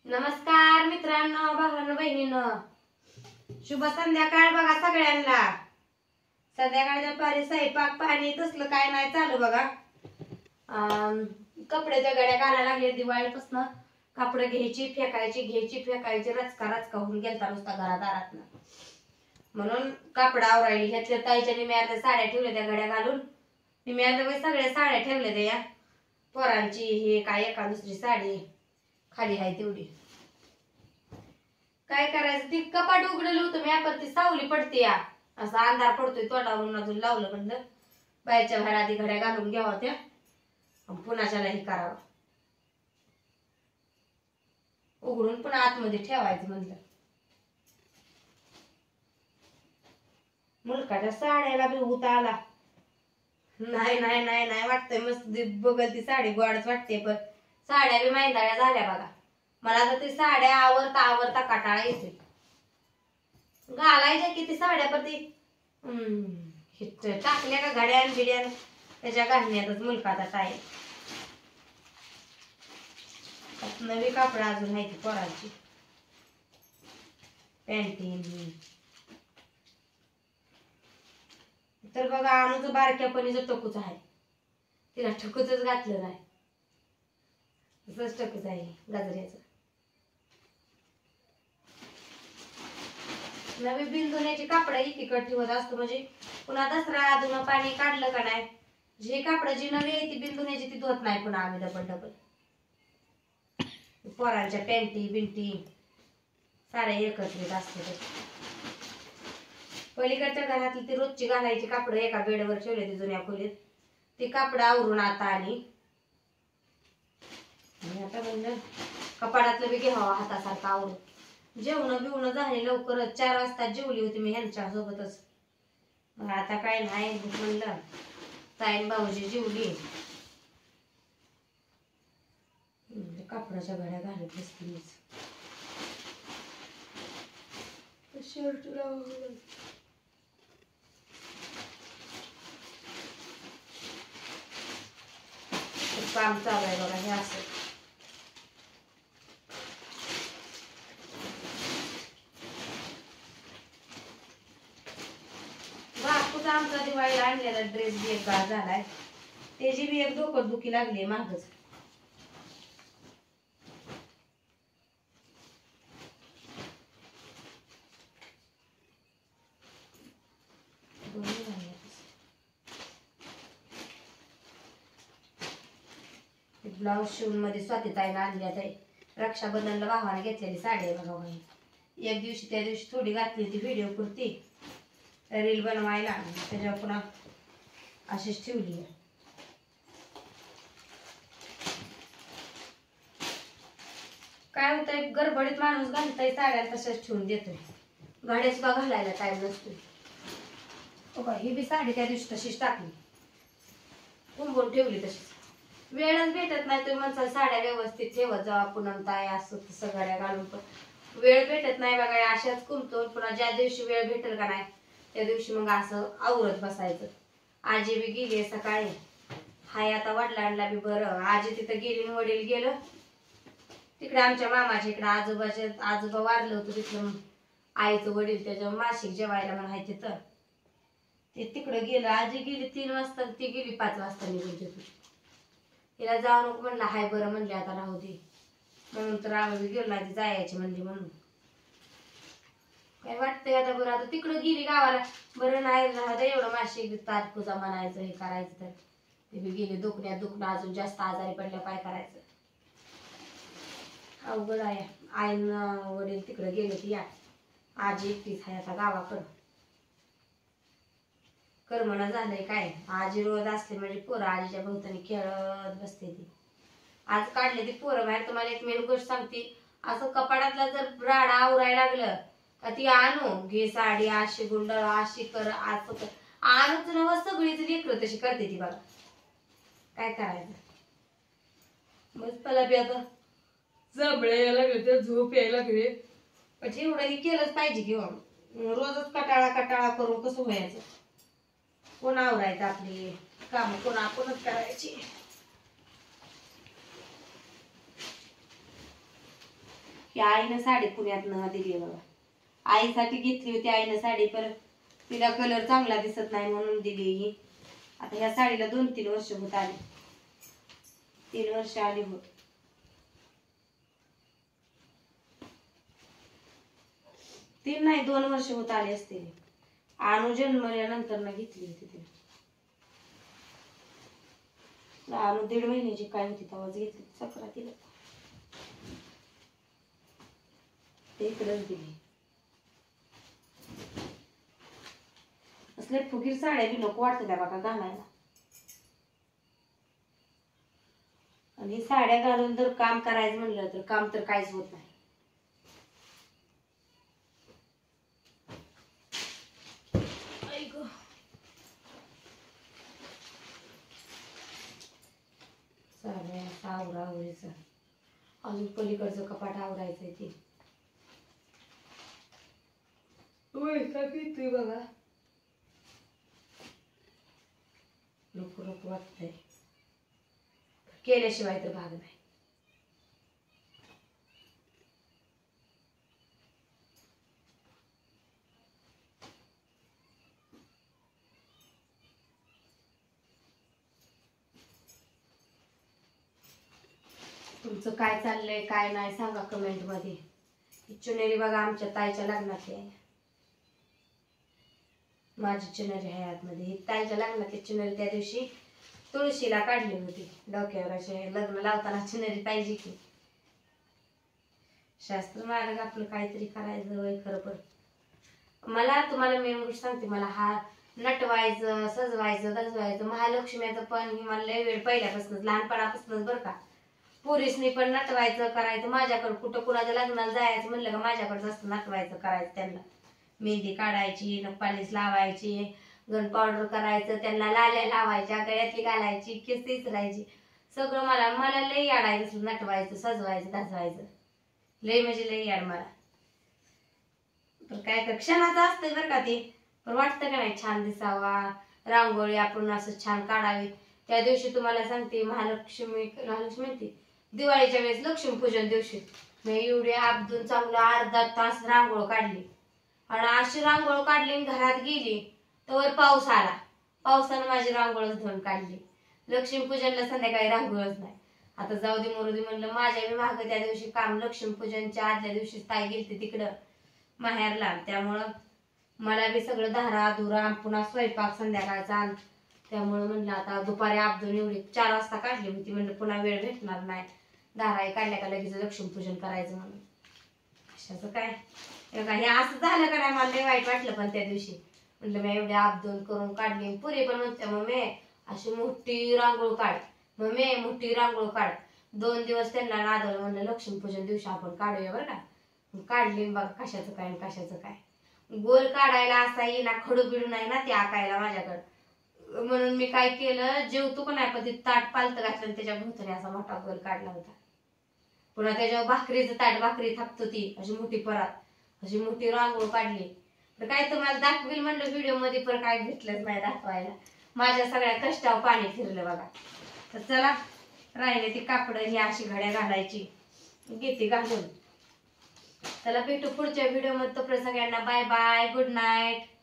नमस्कार मित्रांनो, भावांनो, बहिणींनो, शुभ संध्याकाळ बघा सगळ्यांना। संध्याकाळच्या पारी स्वयंपाक पाणी तसलं काय नाही चालू बघा। कपड्याच्या गड्या घालायला लागले दिवाळीपासून। कपडे घ्यायची फेकायची रचका होऊन गेलता नुसता घरादारात। म्हणून कपडा आवरायली ह्यातल्या ताईच्या निम्यार्ध्या साड्या ठेवल्या त्या गड्या घालून। निम्यार्ध्या सगळ्या साड्या ठेवल्या त्या या पोरांची हे काय एका दुसरी साडी खाली आहे तेवढी। काय करायचं ती कपाट उघडलं होतं मी आपण ती सावली पडते या असा अंधार पडतोय तोंडावरून अजून लावलं म्हणलं बाहेरच्या बाहेर आधी घड्या घालून घ्यावा त्या पुन्हाच्याला हे करावं उघडून पुन्हा आतमध्ये ठेवायचं म्हणलं। मुलकाच्या साड्याला बी भूत आला नाही वाटतंय मस्त बघल ती साडी गोडच वाटते पण साड्या बी मैंदाळ्या झाल्या बघा। मला तर ती साड्या आवरता काटाळा येतोय घालायच्या किती साड्या पण ती टाकल्या का घड्यान बिड्यान त्याच्या घालण्यातच मुलकाचा टाईम। नवी कापड अजून आहे ती पोराची पॅन्टी तर बघा आणूच बारक्यापणीच टकूच आहे तिला ठकूचच घातलं नाही तसंच टकूच आहे गाजऱ्याचं। नवी बिंदुण्याची कापड एकीकडे ठेवत असतो म्हणजे पुन्हा दसरा अजून पाणी काढलं का नाही जे कापड जी नवी आहे ती बिंदुण्याची ती धुत नाही पुन्हा आम्ही डबल पोरांच्या पॅन्टी बिंटी सारे एकत्रित असते। पलीकडच्या घरातली ती रोजची घालायची कापड एका बेडवर ठेवले ती जुन्या खोलीत ती कापड आवरून आता आली आता म्हणलं कपाडातलं बी घ्यावं हातासारखं आवरून। जेवण बिवणं झाले लवकरच 4 वाजता जेवली होती मी ह्यांच्या सोबतच। मग आता काय नाही म्हणलं ताईन भाऊजी जेवली कापडाच्या घड्या घालत बसली शर्ट काम चालू आहे बघा हे असं। बापूचा आमचा दिवाळीला आणलेला ड्रेस बी एक गाळ झालाय त्याची बी एक डोकंदुखी लागली मागच। ब्लाउज शिवून मध्ये स्वातीताईला आणल्यात आहे रक्षाबंधनला भावाने घेतलेली साडी आहे बघा बाई। एक दिवशी त्या दिवशी थोडी घातली होती व्हिडिओ पुरती रील बनवायला त्याच्यावर पुन्हा अशीच ठेवली। काय होतंय गडबडीत माणूस घालतोय साड्या तशाच ठेवून देतोय गाड्या सुद्धा घालायला टाइम नसतोय। ही बी साडी त्या दिवशी तशीच टाकली कुंभून ठेवली तशीच वेळच भेटत नाही तुम्ही म्हणता साड्या व्यवस्थित ठेवत जावा पुनम ताई असं तसं घड्या घालून पण वेळ भेटत नाही बघा अशाच कुंतो पुन्हा ज्या दिवशी वेळ भेटेल का नाही त्या दिवशी मग असं आवरत बसायचं। आजी बी गेली सकाळी हाय आता वडिलांना बी बरं आजी तिथं गेली वडील गेलं तिकडे आमच्या मामाच्या इकडे आजोबा वारलं होतं तिथलं आईचं वडील त्याच्या मासिक जेवायला म्हणा आहे तिथं ते तिकडं गेलं आजी गेली 3 वाजता ती गेली 5 वाजता निघून तिथून तिला जाऊ नको म्हणलं हाय बरं म्हणले आता राहू दे म्हणून तर आम्ही गेलो नाही जायची म्हणली म्हणून काय वाटतंय आता बरं आता तिकडं गेली गावाला बरं नाही राहू दे एवढं मासिक ताट पूजा म्हणायचं हे करायचं तर ते बी गेले दुखणं अजून जास्त आजारी पडल्या काय करायचं अवघड आहे। आईन वडील तिकडे गेले ती या आजी एकटीच आहे आता गावाकडं करमना झालंय काय आजी रोज असले म्हणजे पोरं आजीच्या भोवतानी खेळत बसते ती आज काढले ती पोरं बाहेर। तुम्हाला एक मेन गोष्ट सांगते असं कपाडातला जर राडा आवरायला लागलं का ती आणू घे साडी अशी गुंडळ अशी कर असं कर आणूच नव सगळीच लेकरं तशी करते ती बघा काय करायचं। मग मला बी आता जबळे यायला लागले तर झोप यायला लागले पण एवढं केलंच पाहिजे किंवा रोजच कटाळा करून कसं व्हायचं कोण आवरायचं आपली काम कोण आपणच करायची। ती आईनं साडी पुण्यातनं दिली आहे बघा. आईसाठी घेतली होती आईनं साडी, पण तिला कलर चांगला दिसत नाही म्हणून दिली ही. आता ह्या साडीला 2-3 वर्ष होत आली. 3 वर्ष आली होत. तीन नाही 2 वर्ष होत आले असते. आणू जन्मल्यानंतर ना घेतली होती तिला. आणू 1.5 महिन्याची काय होती तेव्हाच घेतली सक्रातीला. ते इकडंच दिली. असले फुगीर साड्या बी नको वाटत त्या बघा घालायला. आणि साड्या घालून जर काम करायचं म्हणलं तर काम तर काहीच होत नाही. साड्या आवरावरीच अजून पलीकडचं कपाट आवरायचंय ते. बघा नको नको वाटतंय. केल्याशिवाय तर भाग नाही. तुमचं काय चाललंय काय नाही सांगा कमेंट मध्ये. चुनेरी बघा आमच्या ताईच्या लग्नात आहे. माझी चुनरी आहे आतमध्ये. ताईच्या लग्नात चुनरी त्या दिवशी तुळशीला काढली होती डोक्यावर. असे लग्न लावताना चुनरी पाहिजे की. शास्त्र मार्ग आपलं काहीतरी करायचं वय खरं. पण मला तुम्हाला मेन गोष्ट सांगते, मला हा नटवायचं सजवायचं दजवायचं महालक्ष्मीचं पण ही मला लय वेळ पहिल्यापासूनच लहानपणापासूनच बरं का. पुरुषनी पण नटवायचं करायचं. माझ्याकडे कुठं कुणाच्या लग्नाला जायचं म्हणलं का माझ्याकडे असतं नटवायचं करायचं. त्यांना मेहंदी काढायची, नखपालिश लावायची, गन पावडर करायचं, त्यांना लाल्या लावायच्या, गळ्यातली घालायची, केस इचरायची, सगळं मला लई याडायचं नटवायचं सजवायचं दजवायचं. लई म्हणजे लई याड मला. पण काय क्षणाचं असतं बरं का ते. पण वाटतं का नाही छान दिसावा. रांगोळी आपण असं छान काढावी. त्या दिवशी तुम्हाला सांगते महालक्ष्मी दिवाळीच्या वेळेस लक्ष्मीपूजन दिवशी मी एवढी आपदून चांगलं अर्धा तास रांगोळ काढली. आणि अशी रांगोळ काढली आणि घरात गेली तर पाऊस आला. पावसानं माझी रांगोळच धुवून काढली. लक्ष्मीपूजनला संध्याकाळी रांगोळच नाही. आता जाऊ दे मरू दे म्हणलं. माझ्या बी मागं त्या दिवशी काम लक्ष्मीपूजनच्या आदल्या दिवशी ताई गेलते तिकडं माहेरला. त्यामुळं मला बी सगळं धारा धुरा पुन्हा स्वयंपाक संध्याकाळचा. त्यामुळे म्हणलं आता दुपारी आपदून एवढी 4 वाजता काढली होती. म्हणलं पुन्हा वेळ भेटणार नाही. धाराई काढल्या का लगेच लक्ष्मीपूजन करायचं म्हणून. कशाचं काय हे असं झालं का नाही मला लय वाईट वाटलं. पण त्या दिवशी म्हणलं मी एवढी आपदून करून काढली. पुरी पण म्हणते मग मी अशी मोठी रांगोळ काढ, मग मी मोठी रांगोळ काढ. 2 दिवस त्यांना नादवलं. म्हणलं लक्ष्मीपूजन दिवशी आपण काढूया बरं का. काढली बघा कशाचं काय कशाचं काय. गोल काढायला असा येईना, खडू बिडू नाही ना ते आकायला माझ्याकडं. म्हणून मी काय केलं, जेवतो का नाही पण ते ताट पालत घातलं आणि त्याच्या भोवतानी असा मोठा गोल काढला होता. पुन्हा त्याच्यावर भाकरीचं ताट, भाकरी थापतो ती अशी मोठी परात, अशी मोठी रांगोळ काढली. तर काय तुम्हाला दाखवील म्हणलं व्हिडिओ मध्ये, पण काय भेटलंच नाही दाखवायला. माझ्या सगळ्या कष्टावर पाणी फिरलं बघा. तर चला राहिले ती कापड ही अशी घड्या घालायची घेते घालून. चला भेटू पुढच्या व्हिडिओ मध्ये. तोपर्यंत सगळ्यांना बाय बाय, गुड नाईट.